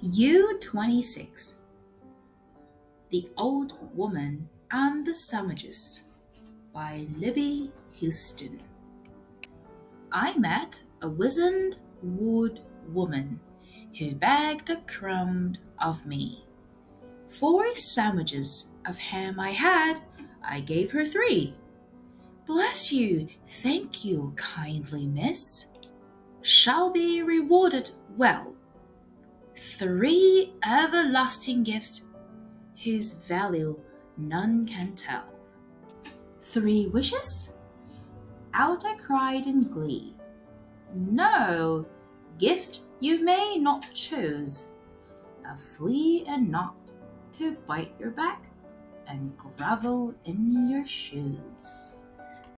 U26 The Old Woman and the Sandwiches by Libby Houston. I met a wizened wood woman who begged a crumb of me. 4 sandwiches of ham I had, I gave her 3. Bless you, thank you kindly, miss. Shall be rewarded well. 3 everlasting gifts whose value none can tell. 3 wishes? Out I cried in glee. No, gifts you may not choose. A flea and knot to bite your back and gravel in your shoes.